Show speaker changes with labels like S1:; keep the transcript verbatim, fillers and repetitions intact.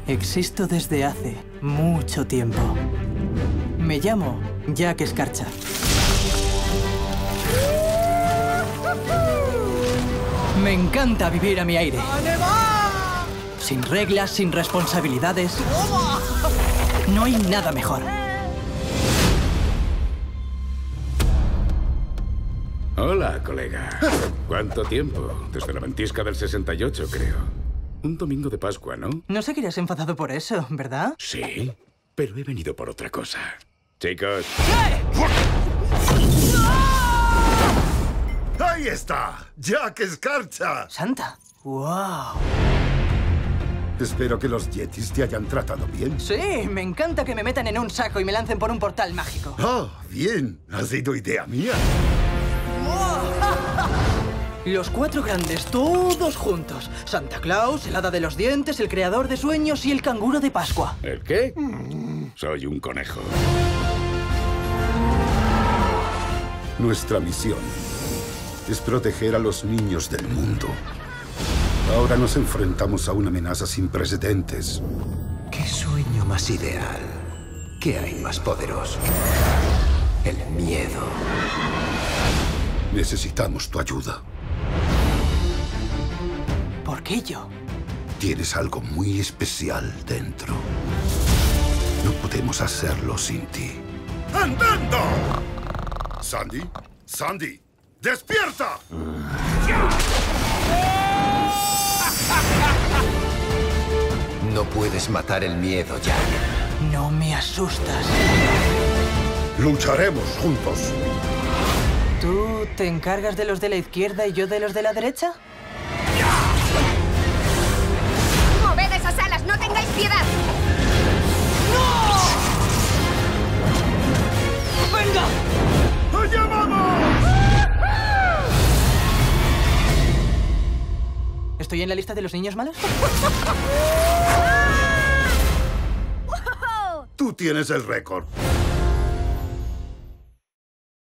S1: Existo desde hace mucho tiempo. Me llamo Jack Escarcha. Me encanta vivir a mi aire. Sin reglas, sin responsabilidades. No hay nada mejor.
S2: Hola, colega. ¿Cuánto tiempo? Desde la ventisca del sesenta y ocho, creo. Un domingo de Pascua, ¿no?
S1: No sé que eres enfadado por eso, ¿verdad?
S2: Sí, pero he venido por otra cosa. Chicos.
S3: ¡Ahí está! ¡Jack Escarcha!
S1: ¡Santa! ¡Wow!
S3: Espero que los Yetis te hayan tratado bien.
S1: Sí, me encanta que me metan en un saco y me lancen por un portal mágico.
S3: ¡Oh, bien! Ha sido idea mía.
S1: Los cuatro grandes, todos juntos. Santa Claus, el hada de los dientes, el creador de sueños y el canguro de Pascua.
S2: ¿El qué? Mm. Soy un conejo.
S3: Nuestra misión es proteger a los niños del mundo. Ahora nos enfrentamos a una amenaza sin precedentes.
S4: ¿Qué sueño más ideal? ¿Qué hay más poderoso? El miedo.
S3: Necesitamos tu ayuda.
S1: ¿Por qué yo?
S3: Tienes algo muy especial dentro. No podemos hacerlo sin ti. ¡Andando! Sandy, Sandy, ¡despierta!
S4: No puedes matar el miedo, Jack.
S1: No me asustas.
S3: Lucharemos juntos.
S1: ¿Tú te encargas de los de la izquierda y yo de los de la derecha?
S5: ¡Moved esas alas! ¡No tengáis piedad!
S1: ¡No! ¡Venga!
S3: ¡Allá vamos!
S1: ¿Estoy en la lista de los niños malos?
S3: Tú tienes el récord.